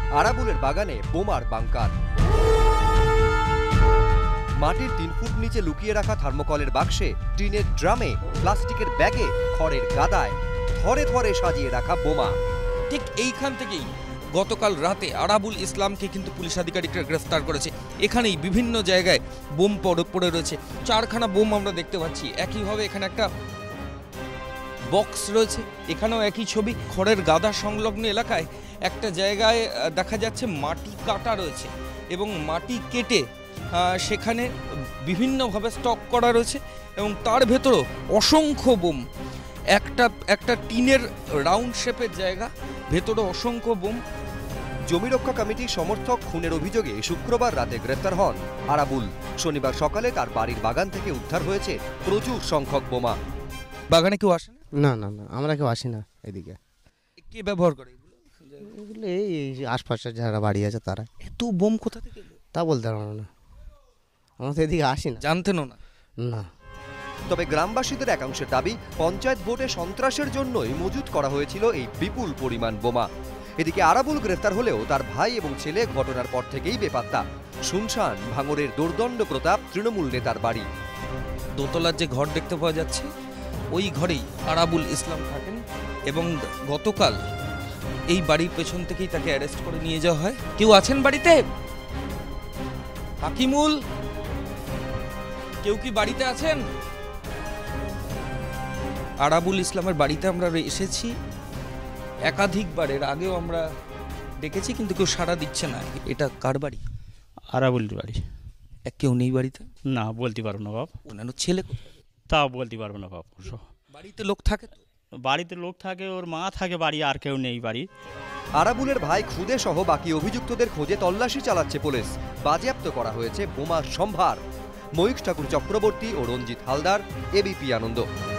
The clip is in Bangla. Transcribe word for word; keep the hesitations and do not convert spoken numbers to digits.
আরাবুলের বাগানে বোমার বাংকার। মাটির তিন ফুট নিচে লুকিয়ে রাখা থার্মোকলের বাক্সে, টিনের ড্রামে, প্লাস্টিকের ব্যাগে, খড়ের গাদায় থরে থরে সাজিয়ে রাখা বোমা। ঠিক এইখান থেকেই গতকাল রাতে আরাবুল ইসলামকে কিন্তু পুলিশ আধিকারিকরা গ্রেফতার করেছে। এখানেই বিভিন্ন জায়গায় বোম পড়ে রয়েছে, চারখানা বোম আমরা দেখতে পাচ্ছি। একইভাবে এখানে একটা বক্স রয়েছে, এখানেও একই ছবি। খড়ের গাদা সংলগ্ন এলাকায় একটা জায়গায় দেখা যাচ্ছে মাটি কাটা রয়েছে এবং মাটি কেটে সেখানে বিভিন্নভাবে স্টক করা রয়েছে এবং তার ভেতরও অসংখ্য বোম। একটা একটা টিনের রাউন্ড শেপের জায়গা, ভেতরে অসংখ্য বোম। জমি রক্ষা কমিটির সমর্থক খুনের অভিযোগে শুক্রবার রাতে গ্রেফতার হন আরাবুল। শনিবার সকালে তার বাড়ির বাগান থেকে উদ্ধার হয়েছে প্রচুর সংখ্যক বোমা। বাগানে কেউ আসে না? না না আমরা কেউ আসি না এদিকে। কে ব্যবহার করে এগুলো? এগুলো এই আশপাশের যারা বাড়ি আছে তারা। এত বোম কোথা থেকে? তা বলতে পারবো না, আমরা তো এদিকে আসি না, জানতেনও না। না, তবে গ্রামবাসীদের একাংশের দাবি, পঞ্চায়েত ভোটে সন্ত্রাসের জন্যই মজুত করা হয়েছিল এই বিপুল পরিমাণ বোমা। এদিকে আরাবুল গ্রেফতার হলেও তার ভাই এবং ছেলে ঘটনার পর থেকেই বেপাত্তা। শুনশান ভাঙড়ের দুর্দণ্ড প্রতাপ তৃণমূল নেতার বাড়ি। দোতলার যে ঘর দেখতে পাওয়া যাচ্ছে, ওই ঘরেই আরাবুল ইসলাম থাকেন এবং গতকাল এই বাড়ির পেছন থেকেই তাকে অ্যারেস্ট করে নিয়ে যাওয়া হয়। কেউ আছেন বাড়িতে? হাকিমুল, কেউ কি বাড়িতে আছেন? আরাবুল ইসলামের বাড়িতে আমরা এসেছি একাধিকবার, এর আগেও আমরা ডেকেছি কিন্তু কেউ সাড়া দিচ্ছে না। এটা কার বাড়ি? আরাবুলের বাড়ি। এক কেউ নেই বাড়িতে? না, বলতে পারবো না বাপ। অন্যান্য ছেলে কোথায়? তাও বলতে পারবো না বাপ। বাড়িতে লোক থাকে তো? বাড়িতে লোক থাকে, ওর মা থাকে বাড়ি, আর কেউ নেই বাড়ি। আরাবুলের ভাই খুদে সহ বাকি অভিযুক্তদের খোঁজে তল্লাশি চালাচ্ছে পুলিশ। বাজেয়াপ্ত করা হয়েছে বোমার সম্ভার। ময়ূখ ঠাকুর চক্রবর্তী ও রঞ্জিত হালদার, এবিপি আনন্দ।